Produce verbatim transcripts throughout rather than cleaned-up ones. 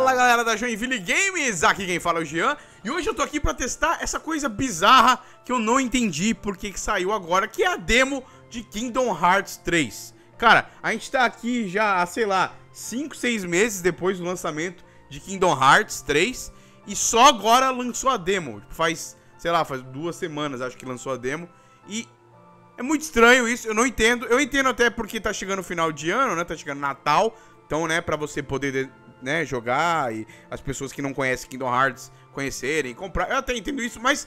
Fala galera da Joinville Games, aqui quem fala é o Jean. E hoje eu tô aqui pra testar essa coisa bizarra que eu não entendi porque que saiu agora, que é a demo de Kingdom Hearts três. Cara, a gente tá aqui já, sei lá, cinco, seis meses depois do lançamento de Kingdom Hearts três. E só agora lançou a demo, faz, sei lá, faz duas semanas acho que lançou a demo. E é muito estranho isso, eu não entendo. Eu entendo até porque tá chegando o final de ano, né, tá chegando Natal. Então, né, pra você poder, né, jogar e as pessoas que não conhecem Kingdom Hearts conhecerem, comprar. Eu até entendo isso, mas,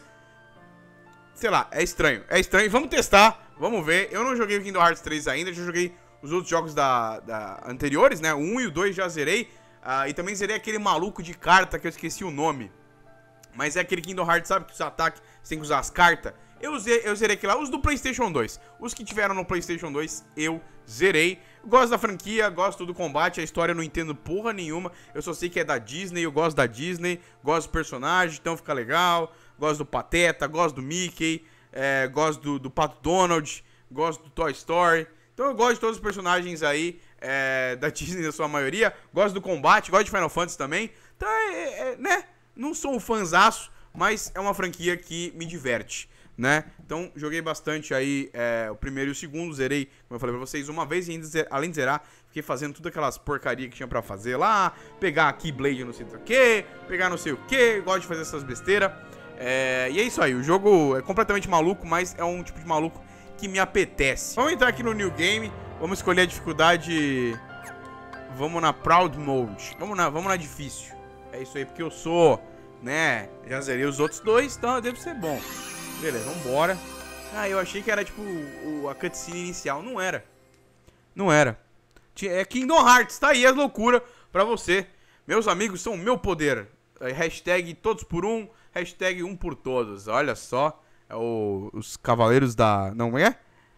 sei lá, é estranho. É estranho. Vamos testar, vamos ver. Eu não joguei o Kingdom Hearts três ainda, já joguei os outros jogos da, da anteriores, né, o um e o dois já zerei. Uh, e também zerei aquele maluco de carta que eu esqueci o nome. Mas é aquele Kingdom Hearts, sabe, que os ataques você tem que usar as cartas. Eu zerei, eu zerei aquele lá, os do PlayStation dois. Os que tiveram no PlayStation dois, eu zerei. Gosto da franquia, gosto do combate, a história eu não entendo porra nenhuma. Eu só sei que é da Disney, eu gosto da Disney, gosto do personagem, então fica legal. Gosto do Pateta, gosto do Mickey, é, gosto do, do Pato Donald, gosto do Toy Story. Então eu gosto de todos os personagens aí, é, da Disney, na sua maioria. Gosto do combate, gosto de Final Fantasy também. Então, é, é, né, não sou um fanzaço, mas é uma franquia que me diverte, né? Então, joguei bastante aí é, o primeiro e o segundo, zerei, como eu falei pra vocês, uma vez e ainda, além de zerar, fiquei fazendo tudo aquelas porcaria que tinha pra fazer lá, pegar a Keyblade não sei o que, pegar não sei o que, gosto de fazer essas besteiras. É, e é isso aí, o jogo é completamente maluco, mas é um tipo de maluco que me apetece. Vamos entrar aqui no New Game, vamos escolher a dificuldade, vamos na Proud Mode, vamos na, vamos na difícil. É isso aí, porque eu sou, né, já zerei os outros dois, então deve ser bom. Beleza, vambora. Ah, eu achei que era tipo o, a cutscene inicial. Não era. Não era. É Kingdom Hearts, tá aí a loucura pra você. Meus amigos são o meu poder. Hashtag todos por um, hashtag um por todos. Olha só. É o, os cavaleiros da... Não é?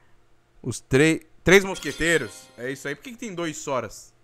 Os três... Três mosqueteiros. É isso aí. Por que, que tem dois Soras?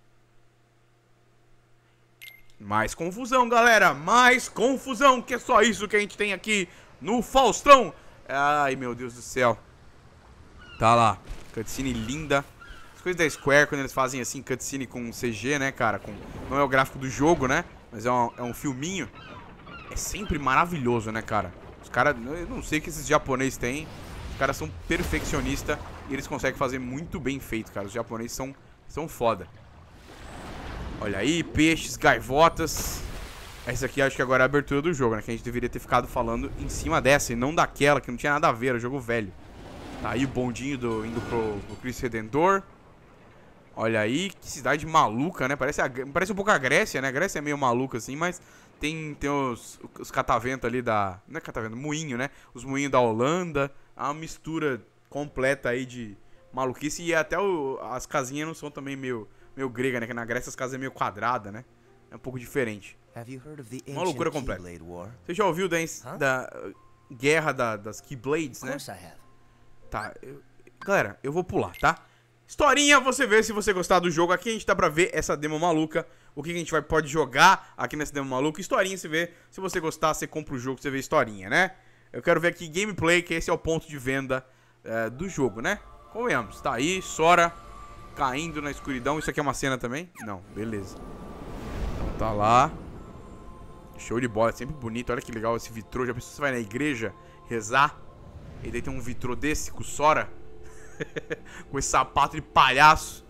Mais confusão, galera. Mais confusão. Que é só isso que a gente tem aqui no Faustão. Ai, meu Deus do céu. Tá lá. Cutscene linda. As coisas da Square, quando eles fazem assim, cutscene com C G, né, cara? Com... Não é o gráfico do jogo, né? Mas é um, é um filminho. É sempre maravilhoso, né, cara? Os caras... Eu não sei o que esses japoneses têm. Os caras são perfeccionistas. E eles conseguem fazer muito bem feito, cara. Os japoneses são, são foda. Olha aí, peixes, gaivotas. Essa aqui acho que agora é a abertura do jogo, né? Que a gente deveria ter ficado falando em cima dessa e não daquela, que não tinha nada a ver, era jogo velho. Tá aí o bondinho do, indo pro, pro Cristo Redentor. Olha aí, que cidade maluca, né? Parece, a, parece um pouco a Grécia, né? A Grécia é meio maluca assim, mas tem, tem os, os cataventos ali da... Não é catavento, moinho, né? Os moinhos da Holanda. Há uma mistura completa aí de maluquice. E até o, as casinhas não são também meio, meio grega, né? Que na Grécia as casas é meio quadrada, né? É um pouco diferente. Uma loucura completa. Você já ouviu da, da uh, guerra da, das Keyblades, né? Tá, eu, galera, eu vou pular, tá? Historinha, você vê se você gostar do jogo. Aqui a gente dá pra ver essa demo maluca. O que a gente vai, pode jogar aqui nessa demo maluca. Historinha, você vê. Se você gostar, você compra o jogo, você vê historinha, né? Eu quero ver aqui gameplay, que esse é o ponto de venda uh, do jogo, né? Convenhamos, tá aí, Sora caindo na escuridão. Isso aqui é uma cena também? Não, beleza. Então tá lá. Show de bola, é sempre bonito. Olha que legal esse vitrô. Já pensou, você vai na igreja rezar e daí tem um vitrô desse com o Sora com esse sapato de palhaço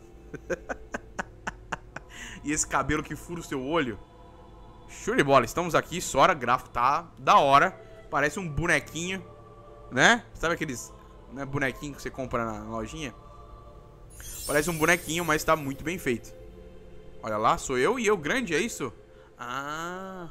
e esse cabelo que fura o seu olho. Show de bola, estamos aqui. Sora, gráfico tá da hora. Parece um bonequinho, né? Sabe aqueles, né, bonequinho que você compra na lojinha? Parece um bonequinho, mas tá muito bem feito. Olha lá, sou eu e eu grande, é isso? Ah...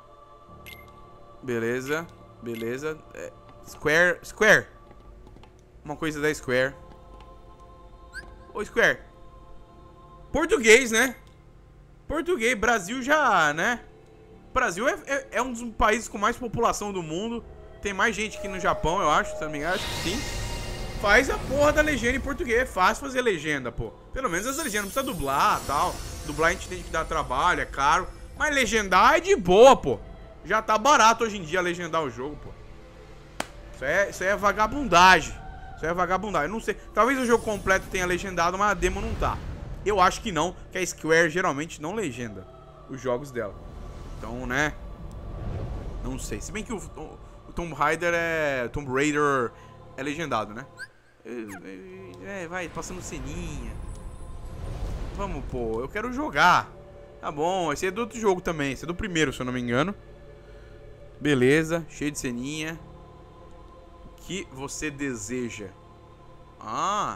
Beleza, beleza. É, Square, Square. Uma coisa da Square. Ô, Square. Português, né? Português, Brasil já, né? Brasil é, é, é um dos países com mais população do mundo. Tem mais gente aqui no Japão, eu acho, se não me engano, acho que sim. Faz a porra da legenda em português. É fácil fazer legenda, pô. Pelo menos essa legenda não precisa dublar e tal. Dublar a gente tem que dar trabalho, é caro. Mas legendar é de boa, pô. Já tá barato hoje em dia legendar o jogo, pô. Isso é, isso é vagabundagem. Isso é vagabundagem. Eu não sei. Talvez o jogo completo tenha legendado, mas a demo não tá. Eu acho que não, que a Square geralmente não legenda os jogos dela. Então, né? Não sei. Se bem que o, o Tomb Raider é... Tomb Raider é legendado, né? É, vai, passando ceninha. Vamos, pô. Eu quero jogar. Tá bom, esse é do outro jogo também. Esse é do primeiro, se eu não me engano. Beleza, cheio de ceninha. O que você deseja? Ah.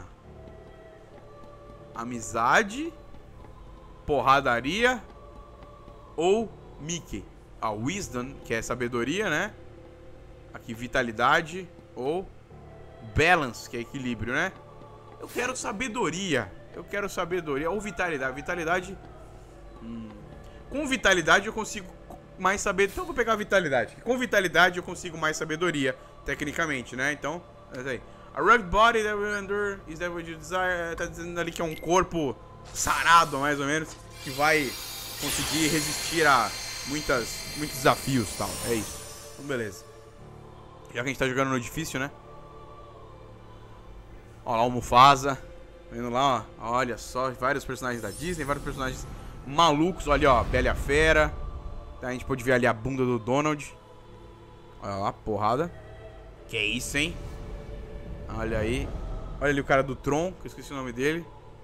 Amizade, porradaria ou Mickey? A Wisdom, que é sabedoria, né? Aqui, vitalidade ou Balance, que é equilíbrio, né? Eu quero sabedoria. Eu quero sabedoria ou vitalidade. Vitalidade... Hum. Com vitalidade eu consigo mais saber. Então eu vou pegar a vitalidade. Com vitalidade eu consigo mais sabedoria, tecnicamente, né? Então, é aí. A rugged body that will endure is that what you desire. Tá dizendo ali que é um corpo sarado, mais ou menos, que vai conseguir resistir a muitas, muitos desafios e tal. É isso. Então, beleza. Já que a gente tá jogando no difícil, né? Olha lá o Mufasa. Vendo lá, ó. Olha só, vários personagens da Disney, vários personagens malucos. Olha, ó, Bela e a Fera. A gente pode ver ali a bunda do Donald. Olha lá, porrada. Que isso, hein? Olha aí. Olha ali o cara do Tron, que eu esqueci o nome dele.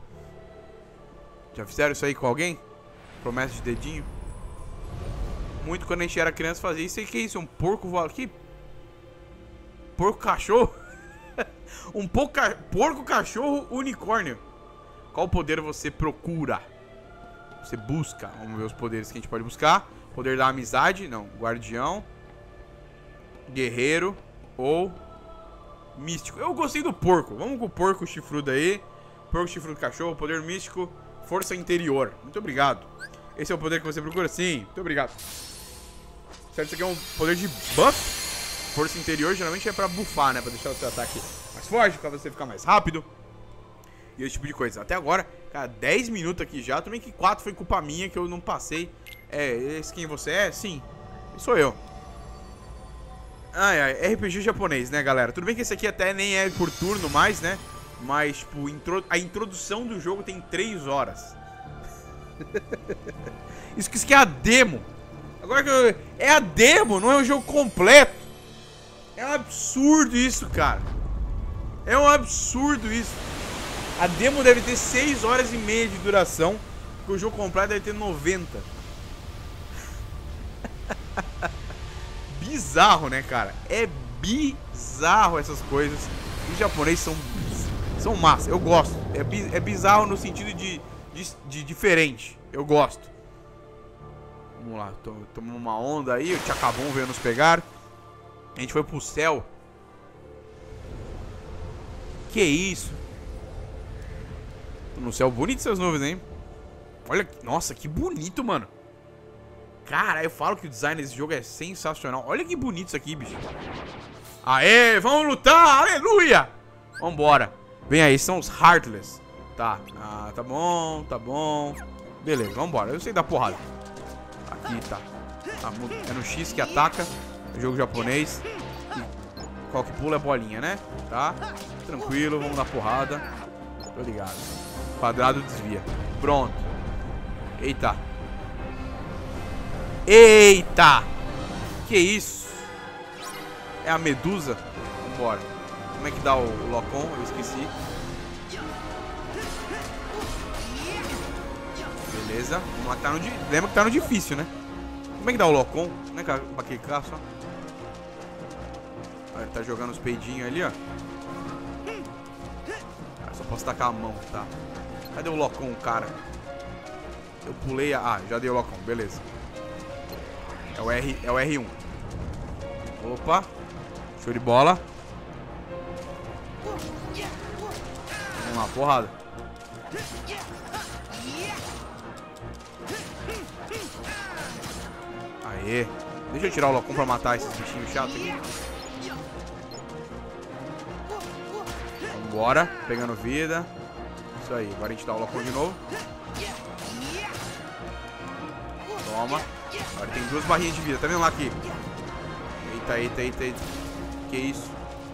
Já fizeram isso aí com alguém? Promessa de dedinho. Muito quando a gente era criança fazia isso. E que isso? Um porco voador. Que? Porco cachorro? Um porco, ca... porco cachorro unicórnio. Qual poder você procura? Você busca. Vamos ver os poderes que a gente pode buscar. Poder da amizade. Não. Guardião. Guerreiro. Ou místico. Eu gostei do porco. Vamos com o porco chifrudo aí. Porco chifrudo cachorro. Poder místico. Força interior. Muito obrigado. Esse é o poder que você procura? Sim. Muito obrigado. Certo, isso aqui é um poder de buff. Força interior geralmente é pra buffar, né? Pra deixar o seu ataque mais forte, pra você ficar mais rápido. E esse tipo de coisa. Até agora, cara, dez minutos aqui já. Também que quatro foi culpa minha que eu não passei. É, esse quem você é? Sim. Sou eu. Ai, ai, R P G japonês, né, galera? Tudo bem que esse aqui até nem é por turno mais, né? Mas, tipo, intro... a introdução do jogo tem três horas. Isso que isso aqui é a demo. Agora que eu... é a demo, não é o jogo completo. É um absurdo isso, cara. É um absurdo isso. A demo deve ter seis horas e meia de duração, porque o jogo completo deve ter noventa. Bizarro, né, cara? É bizarro essas coisas. Os japoneses são são massa, eu gosto. É, bi, é bizarro no sentido de, de, de diferente. Eu gosto. Vamos lá, tomamos uma onda aí. O Chacabum veio nos pegar. A gente foi pro céu. Que isso? No céu bonito essas nuvens, hein? Olha, nossa, que bonito, mano. Cara, eu falo que o design desse jogo é sensacional. Olha que bonito isso aqui, bicho. Aê, vamos lutar, aleluia. Vambora. Vem aí, são os Heartless. Tá, ah, tá bom, tá bom. Beleza, vambora, eu sei dar porrada. Aqui, tá, tá é no X que ataca. Jogo japonês. E qual que pula é bolinha, né? Tá, tranquilo, vamos dar porrada. Tô ligado. Quadrado desvia. Pronto. Eita. Eita! Que isso? É a Medusa? Vambora. Como é que dá o, o Locom? Eu esqueci. Beleza. Vamos lá que tá no... Lembra que tá no difícil, né? Como é que dá o Locom? Como é que pra clicar só? Ele tá jogando os peidinhos ali, ó. Ah, só posso tacar a mão, tá? Cadê o Locom, cara? Eu pulei a... Ah, já dei o Locom, beleza. É o, R, é o R um. Opa. Show de bola. Vamos lá, porrada. Aê. Deixa eu tirar o Locom pra matar esses bichinhos chatos aqui. Vambora. Pegando vida. Isso aí. Agora a gente dá o Locom de novo. Toma. Agora tem duas barrinhas de vida. Tá vendo lá aqui? Eita, eita, eita, eita. Que isso?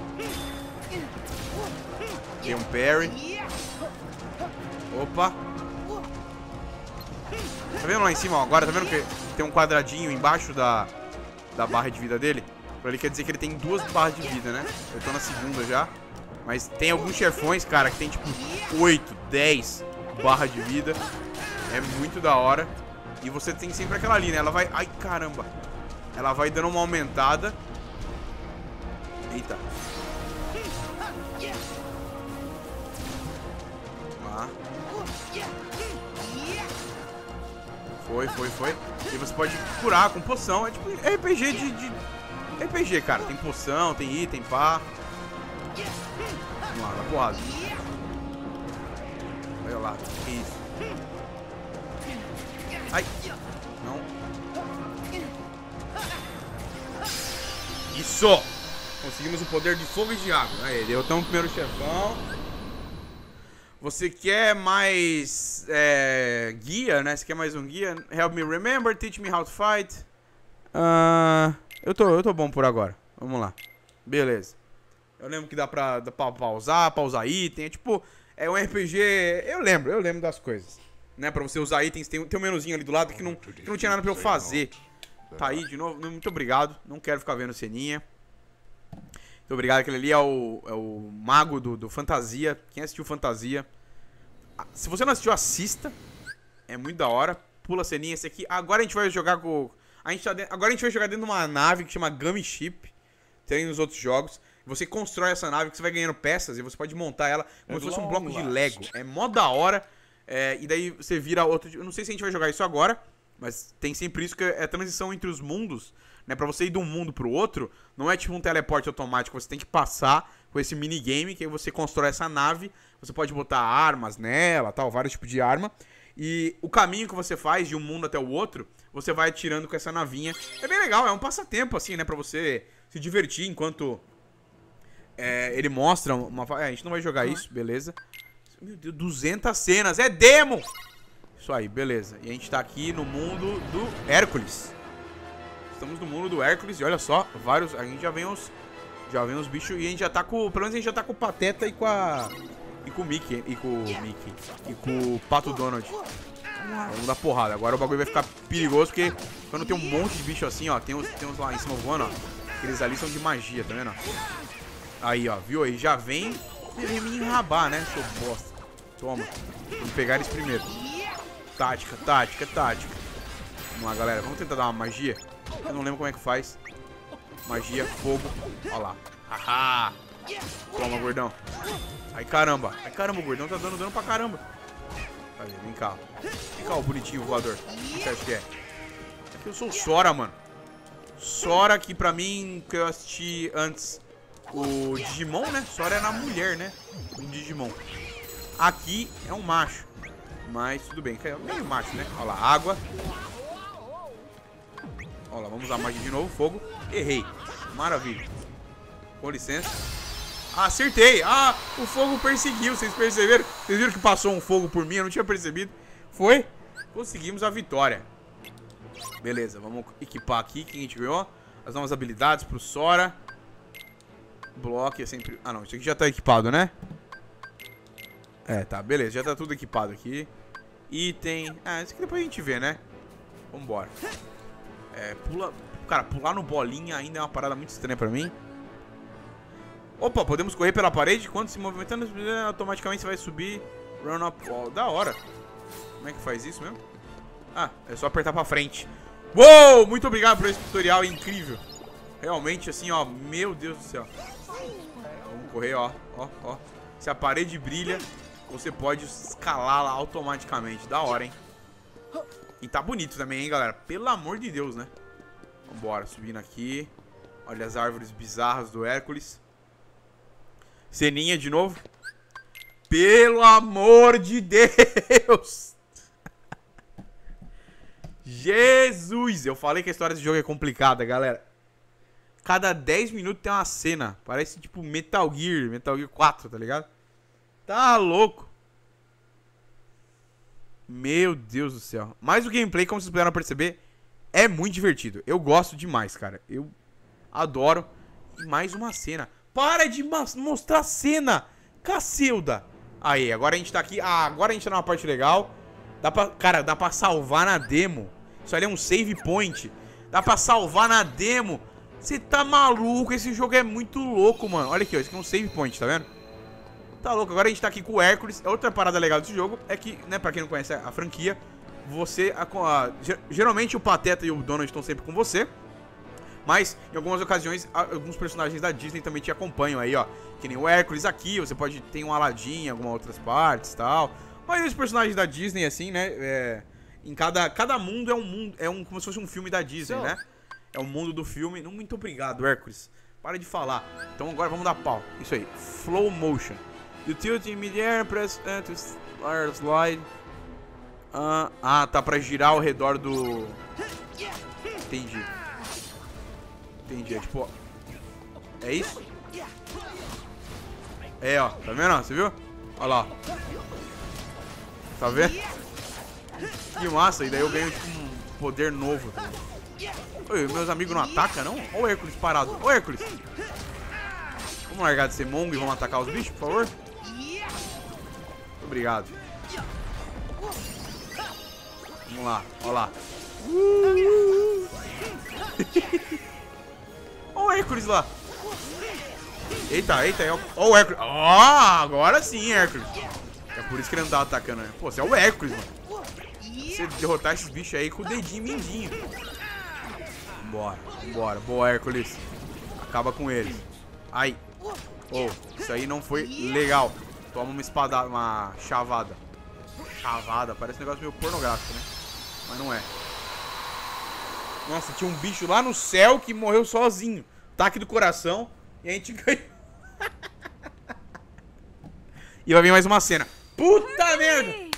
Tem um parry. Opa. Tá vendo lá em cima, ó? Agora tá vendo que tem um quadradinho embaixo da, da barra de vida dele. Pra ele quer dizer que ele tem duas barras de vida, né? Eu tô na segunda já. Mas tem alguns chefões, cara, que tem tipo oito, dez barras de vida. É muito da hora. E você tem sempre aquela ali, né? Ela vai... Ai, caramba. Ela vai dando uma aumentada. Eita. Lá. Foi, foi, foi. E você pode curar com poção. É tipo R P G de... de... R P G, cara. Tem poção, tem item, pá. Vamos lá, dá porrada. Olha lá, que isso. Ai. Não. Isso! Conseguimos o poder de fogo e de água. Aí, derrotamos o primeiro chefão. Você quer mais é, guia, né? Você quer mais um guia? Help me remember, teach me how to fight. Uh, eu, tô, eu tô bom por agora. Vamos lá. Beleza. Eu lembro que dá pra, dá pra pausar, pausar item. É tipo, é um R P G. Eu lembro, eu lembro das coisas. Né? Pra você usar itens, tem, tem um menuzinho ali do lado que não, que não tinha nada pra eu fazer. Tá aí de novo. Muito obrigado. Não quero ficar vendo ceninha. Muito obrigado. Aquele ali é o, é o mago do, do Fantasia. Quem assistiu Fantasia? Se você não assistiu, assista. É muito da hora. Pula a ceninha. Esse aqui. Agora a gente vai jogar com. A gente tá dentro, agora a gente vai jogar dentro de uma nave que chama Gummy Ship. Tem nos outros jogos. Você constrói essa nave que você vai ganhando peças e você pode montar ela como se fosse um bloco de Lego. É mó da hora. É, e daí você vira outro. Eu não sei se a gente vai jogar isso agora. Mas tem sempre isso que é a transição entre os mundos. Né, pra você ir de um mundo pro outro, não é tipo um teleporte automático. Você tem que passar com esse minigame, que aí você constrói essa nave. Você pode botar armas nela, tal, vários tipos de arma. E o caminho que você faz de um mundo até o outro, você vai atirando com essa navinha. É bem legal, é um passatempo, assim, né? Pra você se divertir enquanto é, ele mostra uma... É, a gente não vai jogar isso, beleza. Meu Deus, duzentas cenas, é demo! Isso aí, beleza. E a gente tá aqui no mundo do Hércules. Estamos no mundo do Hércules e olha só, vários... A gente já vem os... Já vem os bichos e a gente já tá com... Pelo menos a gente já tá com o Pateta e com a... E com o Mickey. E com o Mickey. E com o Pato Donald. Vamos dar porrada. Agora o bagulho vai ficar perigoso porque quando tem um monte de bicho assim, ó. Tem uns, tem uns lá em cima voando, ó. Aqueles ali são de magia, tá vendo? Aí, ó. Viu? Aí já vem me enrabar, né? Seu bosta. Toma. Vamos pegar eles primeiro. Tática, tática, tática. Vamos lá, galera. Vamos tentar dar uma magia. Eu não lembro como é que faz. Magia, fogo. Olha lá. Haha. Toma, gordão. Ai, caramba. Ai, caramba, o gordão tá dando dano pra caramba. Aí, vem cá. Vem cá, o bonitinho voador. O que você acha que é? Aqui eu sou o Sora, mano. Sora, que pra mim, que eu assisti antes o Digimon, né? Sora era na mulher, né? O Digimon. Aqui é um macho. Mas tudo bem. É meio macho, né? Olha lá, água. Olha lá, vamos usar a magia de novo. Fogo. Errei. Maravilha. Com licença. Ah, acertei. Ah, o fogo perseguiu. Vocês perceberam? Vocês viram que passou um fogo por mim? Eu não tinha percebido. Foi. Conseguimos a vitória. Beleza, vamos equipar aqui. Quem a gente ganhou? As novas habilidades pro Sora. Bloco é sempre... Ah, não. Isso aqui já tá equipado, né? É, tá. Beleza. Já tá tudo equipado aqui. Item. Ah, isso aqui depois a gente vê, né? Vambora. É, pula... Cara, pular no bolinha ainda é uma parada muito estranha pra mim. Opa, podemos correr pela parede. Quando se movimentando, automaticamente você vai subir. Run up wall. Da hora. Como é que faz isso mesmo? Ah, é só apertar pra frente. Uou, muito obrigado por esse tutorial incrível. Realmente, assim, ó. Meu Deus do céu. Vamos correr, ó. Ó, ó. Se a parede brilha, você pode escalar lá automaticamente. Da hora, hein? E tá bonito também, hein, galera? Pelo amor de Deus, né? Vambora, subindo aqui. Olha as árvores bizarras do Hércules. Ceninha de novo. Pelo amor de Deus! Jesus! Eu falei que a história desse jogo é complicada, galera. Cada dez minutos tem uma cena. Parece tipo Metal Gear, Metal Gear quatro, tá ligado? Tá louco. Meu Deus do céu. Mas o gameplay, como vocês puderam perceber, é muito divertido. Eu gosto demais, cara. Eu adoro. E mais uma cena. Para de mostrar cena, Cacilda. Aí, agora a gente tá aqui. Ah, agora a gente tá numa parte legal. Dá pra, cara, dá pra salvar na demo. Isso ali é um save point. Dá pra salvar na demo. Você tá maluco? Esse jogo é muito louco, mano. Olha aqui, ó. Esse aqui é um save point, tá vendo? Tá louco. Agora a gente tá aqui com o Hércules. Outra parada legal desse jogo é que, né, pra quem não conhece a franquia, você... A, a, geralmente o Pateta e o Donald estão sempre com você. Mas, em algumas ocasiões, alguns personagens da Disney também te acompanham aí, ó. Que nem o Hércules aqui, você pode ter um Aladdin em algumas outras partes e tal. Mas os personagens da Disney, assim, né, é, em cada, cada mundo é um mundo, é um, como se fosse um filme da Disney, so. né? É o mundo do filme. Não, muito obrigado, Hércules. Para de falar. Então agora vamos dar pau. Isso aí, Flow Motion. You tilt in mid-air, press uh, to start slide. Uh, ah, tá pra girar ao redor do... Entendi. Entendi, é tipo... É isso? É, ó, tá vendo? Você viu? Olha lá. Tá vendo? Que massa, e daí eu ganho tipo um poder novo. Oi, meus amigos não atacam, não? Olha o Hércules parado. Ô, Hércules. Vamos largar de ser mongo e vamos atacar os bichos, por favor? Muito obrigado. Vamos lá, olha lá. Uh! Olha o Hércules lá. Eita, eita. Olha o Hércules. Ó, agora sim, Hércules. É por isso que ele não tá atacando, né? Pô, você é o Hércules, mano. Você derrotar esses bichos aí com o dedinho mindinho. Vambora, vambora. Boa, Hércules. Acaba com eles. Ai. Oh, isso aí não foi legal. Toma uma espada, uma chavada. Chavada, parece um negócio meio pornográfico, né? Mas não é. Nossa, tinha um bicho lá no céu que morreu sozinho. Ataque do coração. E a gente ganhou. E vai vir mais uma cena. Puta merda!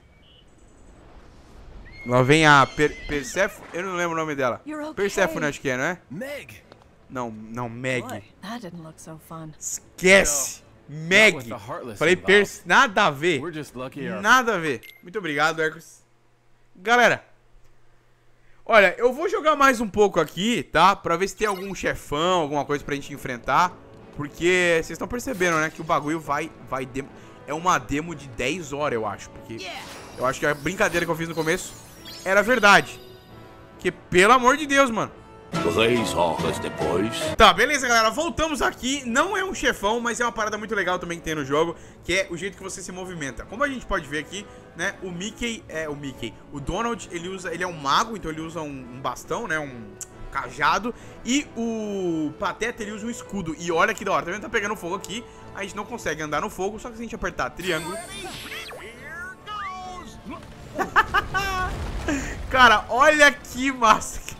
Lá vem a per Persephone. Eu não lembro o nome dela. Okay. Persephone, acho que é, não é? Meg. Não, não, Meg. So esquece. Meg. Falei Pers... Nada a ver. Nada a ver. Muito obrigado, Hércules. Galera. Olha, eu vou jogar mais um pouco aqui, tá? Pra ver se tem algum chefão, alguma coisa pra gente enfrentar. Porque vocês estão percebendo, né? Que o bagulho vai... vai dem... É uma demo de dez horas, eu acho. Porque eu acho que a brincadeira que eu fiz no começo era verdade. Porque, pelo amor de Deus, mano. Três horas depois. Tá, beleza, galera. Voltamos aqui. Não é um chefão, mas é uma parada muito legal também que tem no jogo, que é o jeito que você se movimenta. Como a gente pode ver aqui, né? O Mickey é o Mickey. O Donald, ele usa, ele é um mago, então ele usa um, um bastão, né? Um cajado. E o Pateta, ele usa um escudo. E olha que da hora. Tá vendo? Tá pegando fogo aqui. A gente não consegue andar no fogo, só que se a gente apertar triângulo. Cara, olha que massa.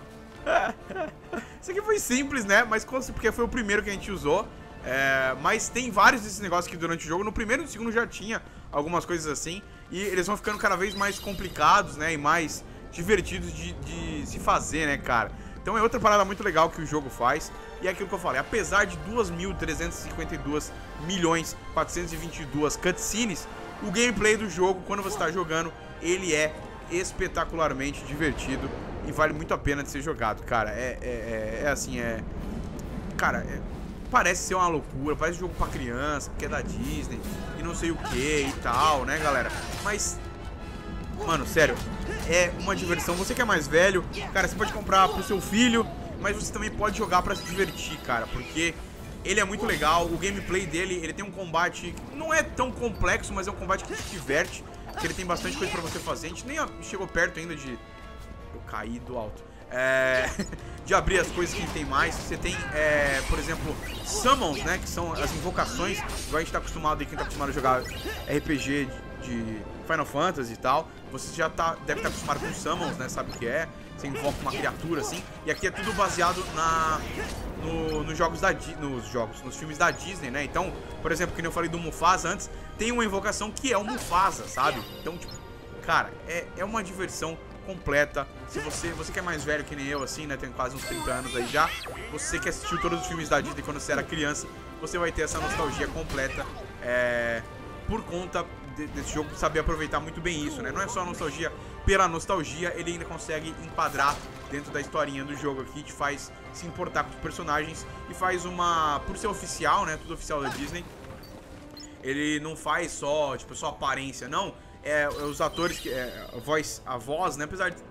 Isso aqui foi simples, né? Mas porque foi o primeiro que a gente usou. É, mas tem vários desses negócios aqui durante o jogo. No primeiro e no segundo já tinha algumas coisas assim. E eles vão ficando cada vez mais complicados, né? E mais divertidos de, de se fazer, né, cara? Então é outra parada muito legal que o jogo faz. E é aquilo que eu falei. Apesar de duas mil trezentos e cinquenta e dois milhões quatrocentos e vinte e dois cutscenes, o gameplay do jogo, quando você está jogando, ele é espetacularmente divertido. E vale muito a pena de ser jogado, cara. É, é, é, é assim, é... Cara, é, parece ser uma loucura. Parece jogo pra criança, porque é da Disney e não sei o que e tal, né, galera? Mas, mano, sério, é uma diversão. Você que é mais velho, cara, você pode comprar pro seu filho, mas você também pode jogar pra se divertir, cara. Porque ele é muito legal. O gameplay dele, ele tem um combate que não é tão complexo, mas é um combate que te diverte. Que ele tem bastante coisa pra você fazer. A gente nem chegou perto ainda de... Eu caí do alto. É... de abrir as coisas que tem mais. Você tem, é... por exemplo, summons, né? Que são as invocações. Igual a gente tá acostumado aí, quem tá acostumado a jogar R P G de Final Fantasy e tal. Você já tá, deve estar acostumado com summons, né? Sabe o que é? Você invoca uma criatura assim. E aqui é tudo baseado na... No, nos jogos da nos jogos, nos filmes da Disney, né? Então, por exemplo, que eu falei do Mufasa antes, tem uma invocação que é o Mufasa, sabe? Então, tipo, cara, é, é uma diversão completa. Se você, você que é mais velho que nem eu, assim, né? Tem quase uns trinta anos aí já. Você que assistiu todos os filmes da Disney quando você era criança, você vai ter essa nostalgia completa é, por conta de, desse jogo saber aproveitar muito bem isso, né? Não é só nostalgia pela nostalgia, ele ainda consegue enquadrar dentro da historinha do jogo aqui, te faz se importar com os personagens e faz uma... Por ser oficial, né? Tudo oficial da Disney. Ele não faz só, tipo, só aparência, não. É, os atores, que é, a, voz, a voz, né? Apesar de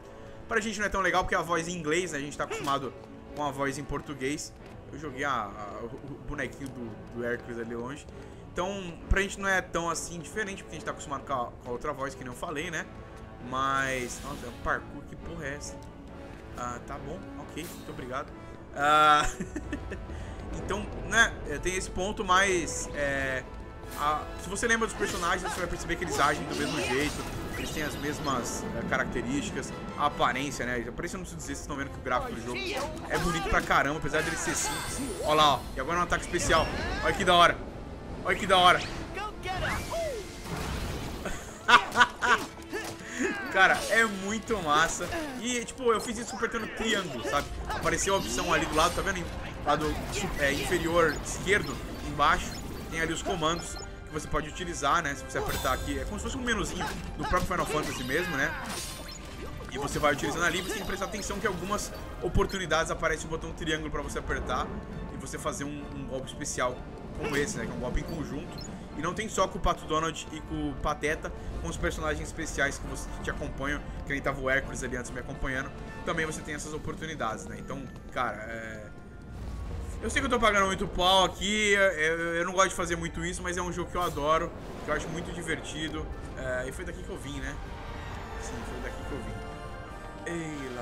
Pra gente não é tão legal porque a voz em inglês, né? A gente tá acostumado com a voz em português. Eu joguei a, a, o bonequinho do, do Hércules ali longe. Então, pra gente não é tão assim diferente, porque a gente tá acostumado com a, com a outra voz, que nem eu falei, né? Mas... Nossa, parkour, que porra é essa? Ah, tá bom, ok, muito obrigado. Ah, então, né, tem esse ponto, mas... É, a, se você lembra dos personagens, você vai perceber que eles agem do mesmo jeito. Eles têm as mesmas é, características, a aparência, né? A aparência eu não preciso dizer, vocês estão vendo que o gráfico do jogo é bonito pra caramba, apesar dele ser simples. Olha lá, ó, e agora é um ataque especial. Olha que da hora. Olha que da hora. Cara, é muito massa. E, tipo, eu fiz isso apertando triângulo, sabe? Apareceu a opção ali do lado, tá vendo? Lado é, inferior esquerdo, embaixo, tem ali os comandos que você pode utilizar, né? Se você apertar aqui, é como se fosse um menuzinho do próprio Final Fantasy mesmo, né? E você vai utilizando ali, você tem que prestar atenção que algumas oportunidades aparece o botão triângulo pra você apertar e você fazer um, um golpe especial como esse, né? Que é um golpe em conjunto. E não tem só com o Pato Donald e com o Pateta, com os personagens especiais que você te acompanham, que nem tava o Hércules ali antes me acompanhando. Também você tem essas oportunidades, né? Então, cara, é... eu sei que eu tô pagando muito pau aqui, eu, eu não gosto de fazer muito isso, mas é um jogo que eu adoro, que eu acho muito divertido. É... E foi daqui que eu vim, né? Sim, foi daqui que eu vim. Ei,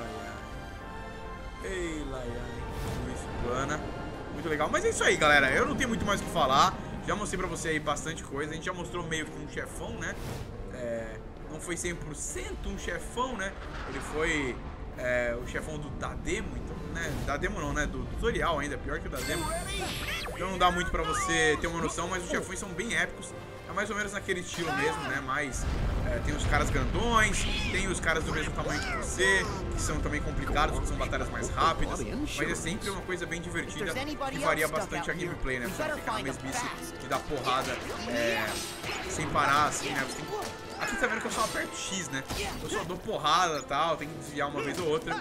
laiai. Ei, laiai. Luiz Plana. Muito legal. Mas é isso aí, galera. Eu não tenho muito mais o que falar. Já mostrei pra você aí bastante coisa. A gente já mostrou meio que um chefão, né? É, não foi cem por cento um chefão, né? Ele foi é, o chefão do, da demo, então, né? Da demo não, né? Do tutorial ainda, pior que o da demo. Então não dá muito pra você ter uma noção, mas os chefões são bem épicos. É mais ou menos naquele estilo mesmo, né? Mas é, tem os caras grandões, tem os caras do mesmo tamanho que você, que são também complicados, que são batalhas mais rápidas. Mas é sempre uma coisa bem divertida que varia bastante a gameplay, né? Você não fica na mesmice de dar porrada é, sem parar, assim, né? Você tem que... Aqui tá vendo que eu só aperto X, né? Eu só dou porrada e tal, tem que desviar uma vez ou outra.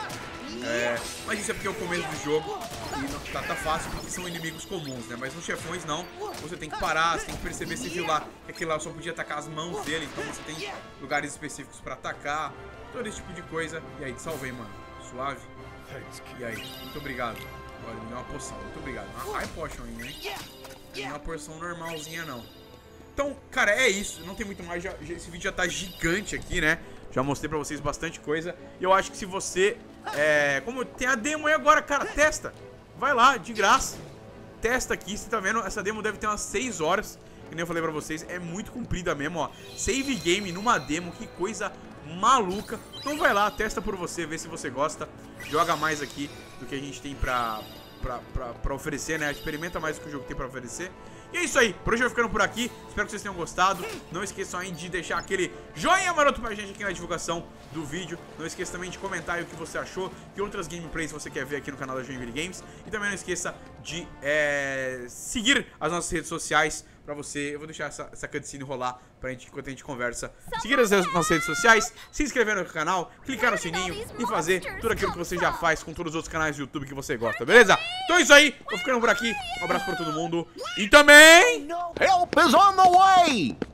É, mas isso é porque é o começo do jogo e não, tá, tá fácil porque são inimigos comuns, né? Mas nos chefões não, você tem que parar, você tem que perceber, se viu lá que aquele lá só podia atacar as mãos dele, então você tem lugares específicos pra atacar, todo esse tipo de coisa. E aí, te salvei, mano. Suave. E aí, muito obrigado. Olha, me deu uma poção, muito obrigado. Uma high potion aí, hein? Não é uma porção normalzinha, não. Então, cara, é isso. Não tem muito mais. Já, já, esse vídeo já tá gigante aqui, né? Já mostrei pra vocês bastante coisa. E eu acho que se você... É, como tem a demo aí agora, cara, testa. Vai lá, de graça. Testa aqui, você tá vendo? Essa demo deve ter umas seis horas. Que nem eu falei pra vocês, é muito comprida mesmo, ó. Save game numa demo, que coisa maluca. Então vai lá, testa por você, vê se você gosta. Joga mais aqui do que a gente tem pra... Pra, pra, pra oferecer, né? Experimenta mais o que o jogo tem pra oferecer. E é isso aí, por hoje eu vou ficando por aqui. Espero que vocês tenham gostado. Não esqueçam aí de deixar aquele joinha maroto pra gente aqui na divulgação do vídeo. Não esqueça também de comentar aí o que você achou, que outras gameplays você quer ver aqui no canal da Joinville Games. E também não esqueça de é, seguir as nossas redes sociais pra você. Eu vou deixar essa, essa cutscene rolar pra gente, enquanto a gente conversa. Seguir as nossas redes sociais, se inscrever no canal, clicar no sininho e fazer tudo aquilo que você já faz com todos os outros canais do YouTube que você gosta, beleza? Então é isso aí, vou ficando por aqui. Um abraço pra todo mundo. E também... Help is on the way!